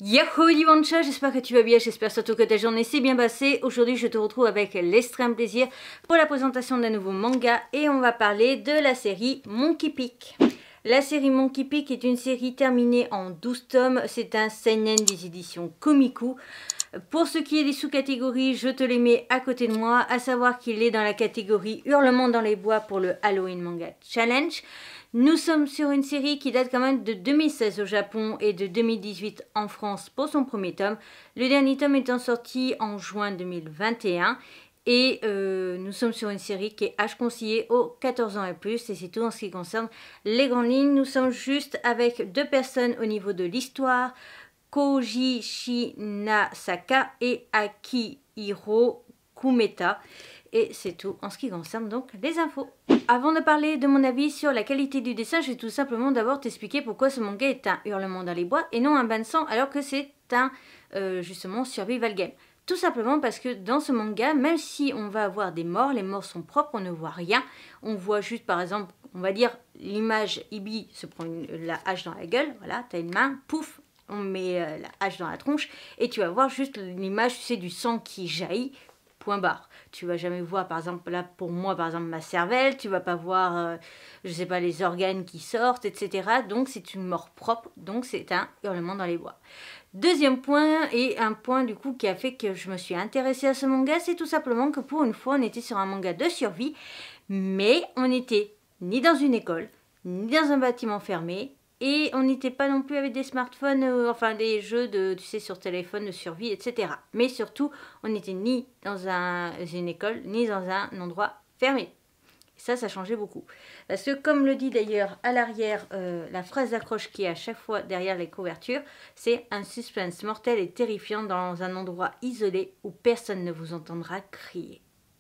Yahoo Divancha, j'espère que tu vas bien, j'espère surtout que ta journée s'est bien passée. Aujourd'hui je te retrouve avec l'extrême plaisir pour la présentation d'un nouveau manga et on va parler de la série Monkey Pick. La série Monkey Pick est une série terminée en 12 tomes, c'est un seinen des éditions Komiku. Pour ce qui est des sous-catégories, je te les mets à côté de moi, à savoir qu'il est dans la catégorie Hurlement dans les bois pour le Halloween Manga Challenge. Nous sommes sur une série qui date quand même de 2016 au Japon et de 2018 en France pour son premier tome. Le dernier tome étant sorti en juin 2021. Et nous sommes sur une série qui est âge conseillé aux 14 ans et plus. Et c'est tout en ce qui concerne les grandes lignes. Nous sommes juste avec deux personnes au niveau de l'histoire. Koji Shinasaka et Akihiro Kumeta. Et c'est tout en ce qui concerne donc les infos. Avant de parler de mon avis sur la qualité du dessin, je vais tout simplement d'abord t'expliquer pourquoi ce manga est un hurlement dans les bois et non un bain de sang alors que c'est un justement survival game. Tout simplement parce que dans ce manga, même si on va avoir des morts, les morts sont propres, on ne voit rien. On voit juste par exemple, on va dire l'image Ibi se prend la hache dans la gueule, voilà, t'as une main, pouf, on met la hache dans la tronche et tu vas voir juste l'image, tu sais, du sang qui jaillit. Point barre. Tu vas jamais voir, par exemple, là pour moi, par exemple, ma cervelle, tu vas pas voir, je sais pas, les organes qui sortent, etc. Donc c'est une mort propre, donc c'est un hurlement dans les bois. Deuxième point, et un point du coup qui a fait que je me suis intéressée à ce manga, c'est tout simplement que pour une fois, on était sur un manga de survie, mais on n'était ni dans une école, ni dans un bâtiment fermé, et on n'était pas non plus avec des smartphones, enfin des jeux de, tu sais, sur téléphone de survie, etc. Mais surtout, on n'était ni dans une école, ni dans un endroit fermé. Ça changeait beaucoup. Parce que comme le dit d'ailleurs à l'arrière, la phrase d'accroche qui est à chaque fois derrière les couvertures, c'est un suspense mortel et terrifiant dans un endroit isolé où personne ne vous entendra crier.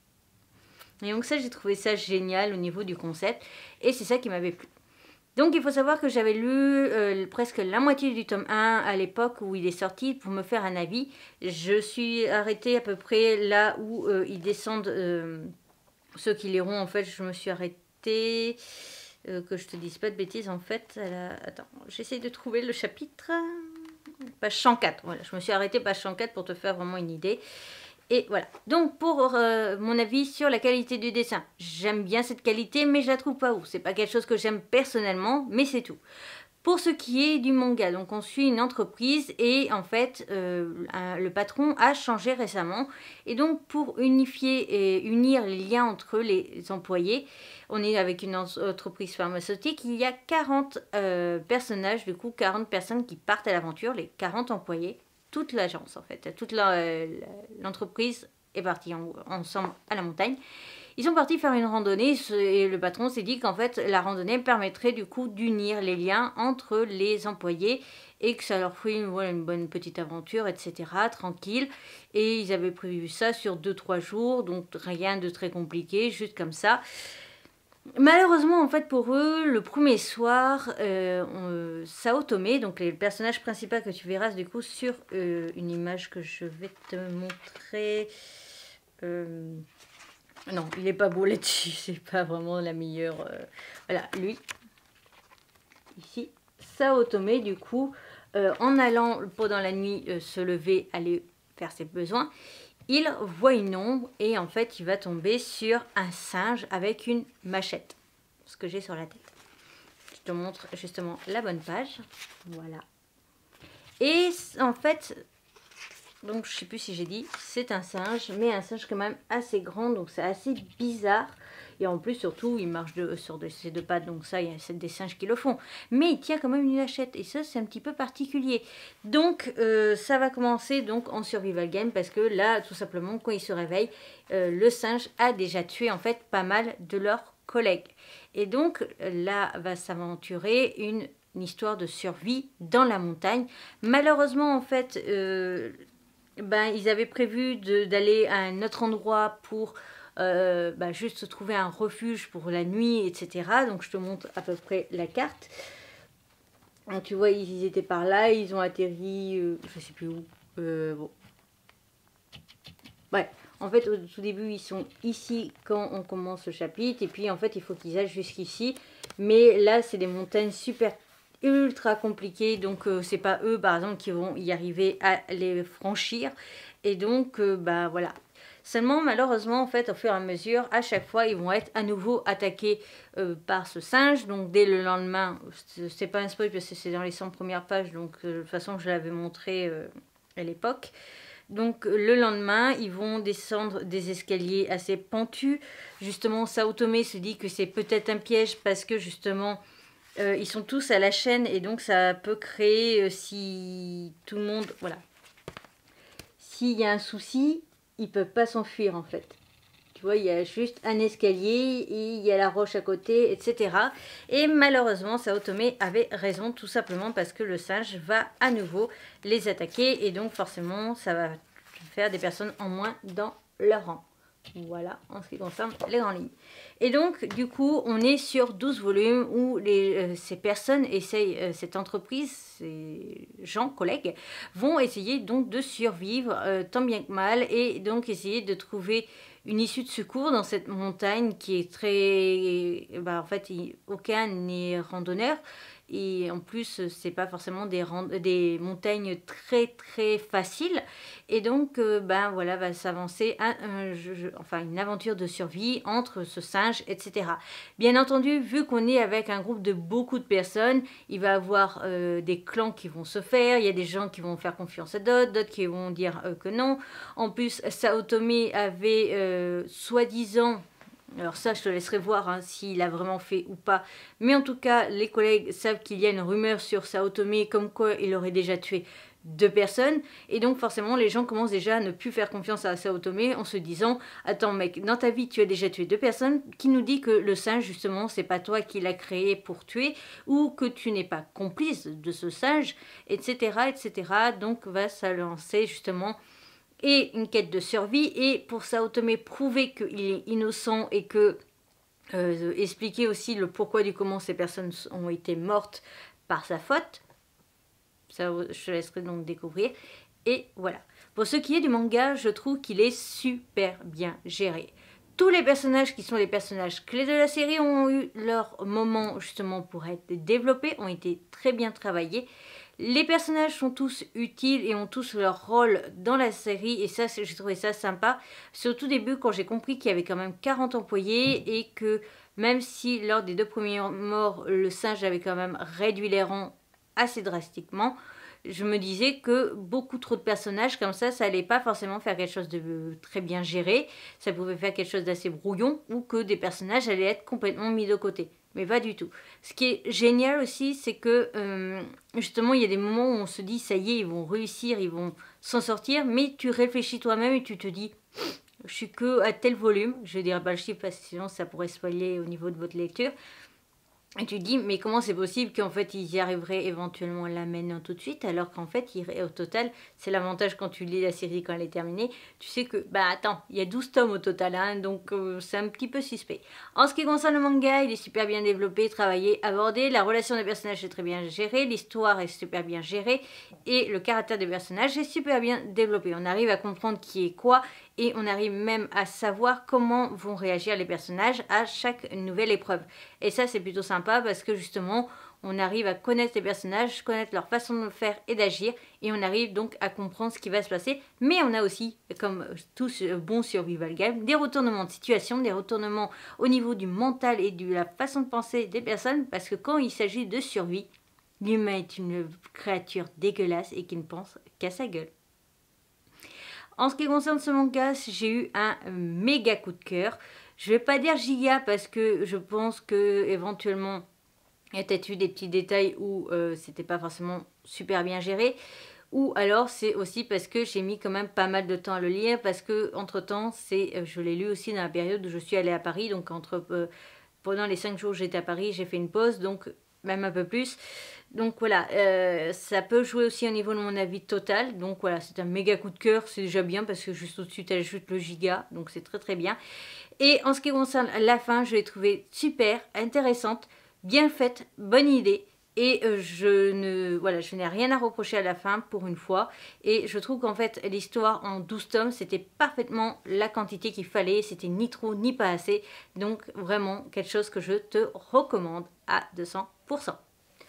Et donc ça, j'ai trouvé ça génial au niveau du concept. Et c'est ça qui m'avait plu. Donc il faut savoir que j'avais lu presque la moitié du tome 1 à l'époque où il est sorti pour me faire un avis. Je suis arrêtée à peu près là où ils descendent, ceux qui liront en fait, je me suis arrêtée, que je te dise pas de bêtises en fait. Attends, j'essaie de trouver le chapitre, page 104, voilà, je me suis arrêtée page 104 pour te faire vraiment une idée. Et voilà, donc pour mon avis sur la qualité du dessin, j'aime bien cette qualité mais je la trouve pas ouf. C'est pas quelque chose que j'aime personnellement, mais c'est tout. Pour ce qui est du manga, donc on suit une entreprise et en fait le patron a changé récemment. Et donc pour unifier et unir les liens entre les employés, on est avec une entreprise pharmaceutique, il y a 40 personnages, du coup 40 personnes qui partent à l'aventure, les 40 employés. Toute l'agence en fait, toute l'entreprise est partie ensemble à la montagne. Ils sont partis faire une randonnée et le patron s'est dit qu'en fait la randonnée permettrait du coup d'unir les liens entre les employés et que ça leur ferait voilà, une bonne petite aventure, etc. tranquille. Et ils avaient prévu ça sur 2-3 jours, donc rien de très compliqué, juste comme ça. Malheureusement, en fait, pour eux, le premier soir, Sao Tomé, donc le personnage principal que tu verras du coup sur une image que je vais te montrer. Non, il n'est pas beau là-dessus, c'est pas vraiment la meilleure. Voilà, lui, ici, Sao Tomé, du coup, en allant pendant la nuit se lever, aller faire ses besoins. Il voit une ombre et en fait il va tomber sur un singe avec une machette. Ce que j'ai sur la tête. Je te montre justement la bonne page. Voilà. Et en fait, donc je sais plus si j'ai dit, c'est un singe, mais un singe quand même assez grand, donc c'est assez bizarre. Et en plus, surtout, il marche sur ses deux pattes, donc ça, il y a des singes qui le font. Mais il tient quand même une hachette, et ça, c'est un petit peu particulier. Donc, ça va commencer donc en survival game, parce que là, tout simplement, quand il se réveille, le singe a déjà tué, en fait, pas mal de leurs collègues. Et donc, là, va s'aventurer une histoire de survie dans la montagne. Malheureusement, en fait, ils avaient prévu d'aller à un autre endroit pour... juste se trouver un refuge pour la nuit, etc. Donc je te montre à peu près la carte. Donc tu vois, ils étaient par là, ils ont atterri, je sais plus où. Bon. Ouais, en fait au tout début ils sont ici quand on commence le chapitre. Et puis en fait il faut qu'ils aillent jusqu'ici. Mais là c'est des montagnes super ultra compliqué, donc c'est pas eux par exemple qui vont y arriver à les franchir, et donc bah voilà. Seulement malheureusement en fait au fur et à mesure, à chaque fois ils vont être à nouveau attaqués par ce singe, donc dès le lendemain, c'est pas un spoil parce que c'est dans les 100 premières pages, donc de toute façon je l'avais montré à l'époque. Donc le lendemain, ils vont descendre des escaliers assez pentus. Justement, Sao Tomé se dit que c'est peut-être un piège parce que justement, ils sont tous à la chaîne et donc ça peut créer, si tout le monde, voilà, s'il y a un souci, ils ne peuvent pas s'enfuir en fait. Tu vois, il y a juste un escalier, et il y a la roche à côté, etc. Et malheureusement, Sao Tomé avait raison, tout simplement parce que le singe va à nouveau les attaquer. Et donc forcément, ça va faire des personnes en moins dans leur rang. Voilà, en ce qui concerne les grandes lignes. Et donc, du coup, on est sur 12 volumes où ces personnes essayent, cette entreprise, ces gens, collègues, vont essayer donc de survivre tant bien que mal et donc essayer de trouver une issue de secours dans cette montagne qui est très... Bah, en fait, aucun n'est randonneur. Et en plus, c'est pas forcément des montagnes très faciles. Et donc, ben voilà, va s'avancer enfin, une aventure de survie entre ce singe, etc. Bien entendu, vu qu'on est avec un groupe de beaucoup de personnes, il va y avoir des clans qui vont se faire. Il y a des gens qui vont faire confiance à d'autres qui vont dire que non. En plus, Sao Tomé avait soi-disant... Alors ça, je te laisserai voir hein, s'il a vraiment fait ou pas. Mais en tout cas, les collègues savent qu'il y a une rumeur sur Sao Tomé comme quoi il aurait déjà tué 2 personnes. Et donc forcément, les gens commencent déjà à ne plus faire confiance à Sao Tomé en se disant « Attends mec, dans ta vie, tu as déjà tué 2 personnes. Qui nous dit que le singe, justement, c'est pas toi qui l'as créé pour tuer ou que tu n'es pas complice de ce singe, etc. etc. » Donc va se lancer justement... et une quête de survie, et pour Sao Tomé prouver qu'il est innocent et que expliquer aussi le pourquoi du comment ces personnes ont été mortes par sa faute. Ça, je te laisserai donc découvrir. Et voilà. Pour ce qui est du manga, je trouve qu'il est super bien géré. Tous les personnages qui sont les personnages clés de la série ont eu leur moment justement pour être développés, ont été très bien travaillés. Les personnages sont tous utiles et ont tous leur rôle dans la série et ça, j'ai trouvé ça sympa. C'est au tout début quand j'ai compris qu'il y avait quand même 40 employés et que même si lors des 2 premiers morts, le singe avait quand même réduit les rangs assez drastiquement, je me disais que beaucoup trop de personnages comme ça allait pas forcément faire quelque chose de très bien géré. Ça pouvait faire quelque chose d'assez brouillon ou que des personnages allaient être complètement mis de côté. Mais pas du tout. Ce qui est génial aussi, c'est que justement, il y a des moments où on se dit, ça y est, ils vont réussir, ils vont s'en sortir, mais tu réfléchis toi-même et tu te dis, je suis que à tel volume, je ne dirais pas le chiffre parce que sinon ça pourrait spoiler au niveau de votre lecture. Et tu te dis, mais comment c'est possible qu'en fait ils y arriveraient éventuellement là maintenant tout de suite, alors qu'en fait, au total, c'est l'avantage quand tu lis la série quand elle est terminée, tu sais que, bah attends, il y a 12 tomes au total, hein, donc c'est un petit peu suspect. En ce qui concerne le manga, il est super bien développé, travaillé, abordé, la relation des personnages est très bien gérée, l'histoire est super bien gérée, et le caractère des personnages est super bien développé. On arrive à comprendre qui est quoi, et on arrive même à savoir comment vont réagir les personnages à chaque nouvelle épreuve. Et ça, c'est plutôt sympa parce que justement, on arrive à connaître les personnages, connaître leur façon de faire et d'agir, et on arrive donc à comprendre ce qui va se passer. Mais on a aussi, comme tout bon survival game, des retournements de situation, des retournements au niveau du mental et de la façon de penser des personnes, parce que quand il s'agit de survie, l'humain est une créature dégueulasse et qui ne pense qu'à sa gueule. En ce qui concerne ce manga, j'ai eu un méga coup de cœur. Je vais pas dire giga parce que je pense que éventuellement il y a peut-être eu des petits détails où c'était pas forcément super bien géré. Ou alors c'est aussi parce que j'ai mis quand même pas mal de temps à le lire parce que entre temps je l'ai lu aussi dans la période où je suis allée à Paris. Donc pendant les 5 jours où j'étais à Paris, j'ai fait une pause, donc même un peu plus. Donc voilà, ça peut jouer aussi au niveau de mon avis total. Donc voilà, c'est un méga coup de cœur, c'est déjà bien parce que juste au-dessus, tu ajoutes le giga. Donc c'est très bien. Et en ce qui concerne la fin, je l'ai trouvée super, intéressante, bien faite, bonne idée. Et je n'ai rien à reprocher à la fin pour une fois. Et je trouve qu'en fait, l'histoire en 12 tomes, c'était parfaitement la quantité qu'il fallait. C'était ni trop ni pas assez. Donc vraiment quelque chose que je te recommande à 200%.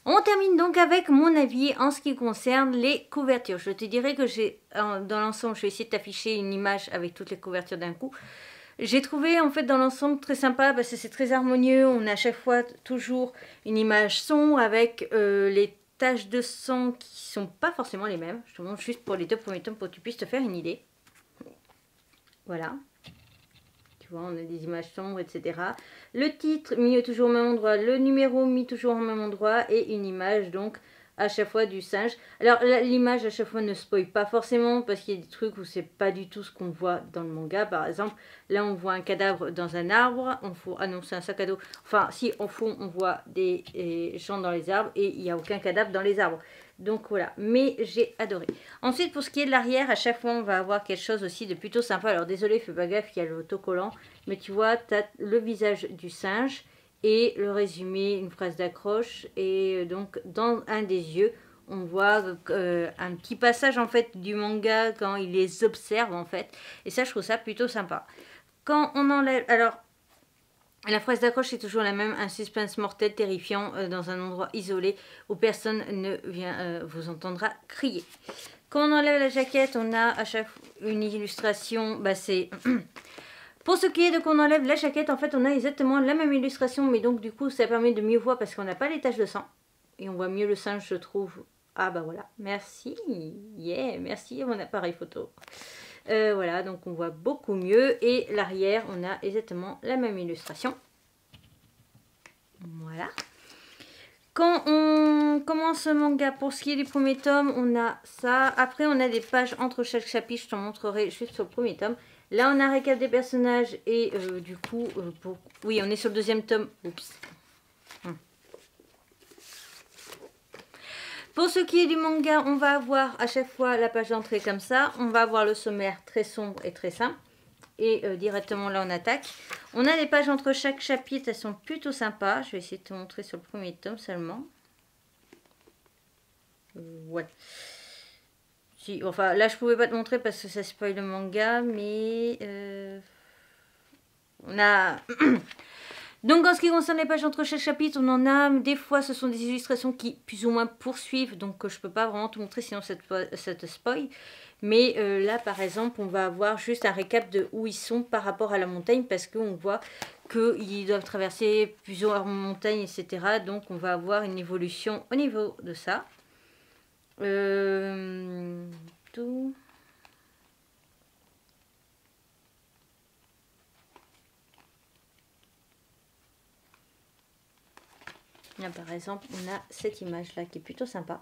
On termine donc avec mon avis en ce qui concerne les couvertures. Je te dirais que j'ai, dans l'ensemble, je vais essayer de t'afficher une image avec toutes les couvertures d'un coup. J'ai trouvé en fait dans l'ensemble très sympa parce que c'est très harmonieux. On a à chaque fois toujours une image son avec les taches de sang qui sont pas forcément les mêmes. Je te montre juste pour les 2 premiers tomes pour que tu puisses te faire une idée. Voilà. Tu vois, on a des images sombres, etc. Le titre mis toujours au même endroit, le numéro mis toujours au même endroit et une image donc à chaque fois du singe. Alors l'image à chaque fois ne spoil pas forcément parce qu'il y a des trucs où c'est pas du tout ce qu'on voit dans le manga. Par exemple, là on voit un cadavre dans un arbre, on faut annoncer un sac à dos. Enfin si, au fond on voit des gens dans les arbres et il n'y a aucun cadavre dans les arbres. Donc voilà, mais j'ai adoré. Ensuite, pour ce qui est de l'arrière, à chaque fois, on va avoir quelque chose aussi de plutôt sympa. Alors désolé, fais pas gaffe, il y a l'autocollant. Mais tu vois, tu as le visage du singe et le résumé, une phrase d'accroche. Et donc, dans un des yeux, on voit un petit passage en fait du manga quand il les observe en fait. Et ça, je trouve ça plutôt sympa. Quand on enlève... Alors, la phrase d'accroche est toujours la même, un suspense mortel terrifiant dans un endroit isolé où personne ne vous entendra crier. Quand on enlève la jaquette, on a à chaque fois une illustration, bah c'est... Pour ce qui est de qu'on enlève la jaquette, en fait on a exactement la même illustration, mais donc du coup ça permet de mieux voir parce qu'on n'a pas les taches de sang. Et on voit mieux le singe, je trouve. Ah bah voilà, merci, yeah, merci à mon appareil photo. Voilà, donc on voit beaucoup mieux. Et l'arrière, on a exactement la même illustration. Voilà. Quand on commence le manga, pour ce qui est du premier tome, on a ça. Après, on a des pages entre chaque chapitre. Je te montrerai juste sur le premier tome. Là, on a un récap des personnages. Et du coup, oui, on est sur le 2e tome. Oups. Pour ce qui est du manga, on va avoir à chaque fois la page d'entrée comme ça. On va avoir le sommaire très sombre et très simple. Et directement là, on attaque. On a des pages entre chaque chapitre. Elles sont plutôt sympas. Je vais essayer de te montrer sur le premier tome seulement. Ouais. Si, enfin, là, je pouvais pas te montrer parce que ça spoil le manga. Mais on a... Donc en ce qui concerne les pages entre chaque chapitre, on en a, des fois ce sont des illustrations qui plus ou moins poursuivent, donc je peux pas vraiment te montrer sinon ça te spoil. Mais là par exemple on va avoir juste un récap de où ils sont par rapport à la montagne parce qu'on voit qu'ils doivent traverser plusieurs montagnes, etc. Donc on va avoir une évolution au niveau de ça. Tout... Là, par exemple, on a cette image-là qui est plutôt sympa.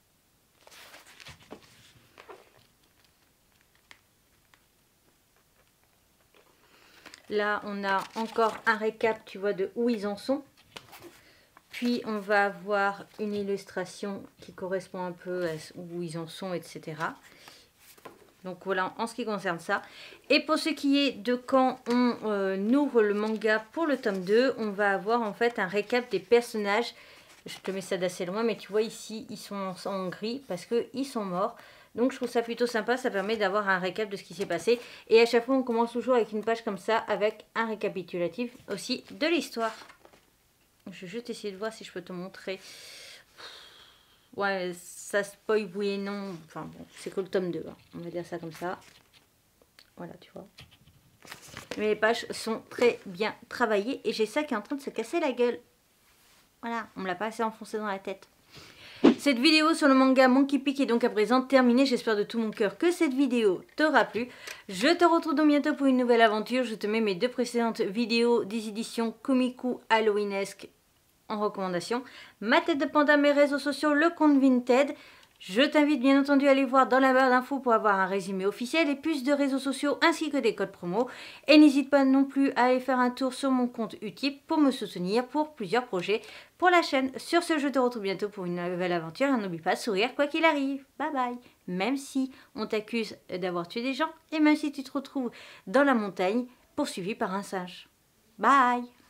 Là, on a encore un récap, tu vois, de où ils en sont. Puis, on va avoir une illustration qui correspond un peu à où ils en sont, etc. Donc voilà, en ce qui concerne ça. Et pour ce qui est de quand on ouvre le manga pour le tome 2, on va avoir en fait un récap des personnages. Je te mets ça d'assez loin, mais tu vois ici, ils sont en gris parce qu'ils sont morts. Donc je trouve ça plutôt sympa, ça permet d'avoir un récap de ce qui s'est passé. Et à chaque fois, on commence toujours avec une page comme ça, avec un récapitulatif aussi de l'histoire. Je vais juste essayer de voir si je peux te montrer. Ouais, ça spoil oui et non. Enfin bon, c'est que le tome 2. Hein. On va dire ça comme ça. Voilà, tu vois. Mais les pages sont très bien travaillées. Et j'ai ça qui est en train de se casser la gueule. Voilà, on me l'a pas assez enfoncé dans la tête. Cette vidéo sur le manga Monkey Pick est donc à présent terminée. J'espère de tout mon cœur que cette vidéo t'aura plu. Je te retrouve donc bientôt pour une nouvelle aventure. Je te mets mes 2 précédentes vidéos des éditions Komiku Halloweenesque en recommandation. Ma tête de panda, mes réseaux sociaux, le compte Vinted. Je t'invite bien entendu à aller voir dans la barre d'infos pour avoir un résumé officiel et plus de réseaux sociaux ainsi que des codes promo. Et n'hésite pas non plus à aller faire un tour sur mon compte Utip pour me soutenir pour plusieurs projets pour la chaîne. Sur ce, je te retrouve bientôt pour une nouvelle aventure et n'oublie pas de sourire quoi qu'il arrive. Bye bye. Même si on t'accuse d'avoir tué des gens et même si tu te retrouves dans la montagne poursuivi par un singe. Bye.